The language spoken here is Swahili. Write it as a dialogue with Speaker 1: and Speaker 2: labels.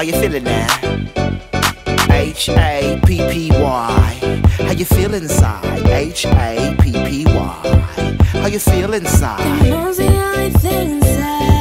Speaker 1: How you feeling now? H-A-P-P-Y. How you feel inside? H-A-P-P-Y. How you feel inside?
Speaker 2: Knows how I feel inside.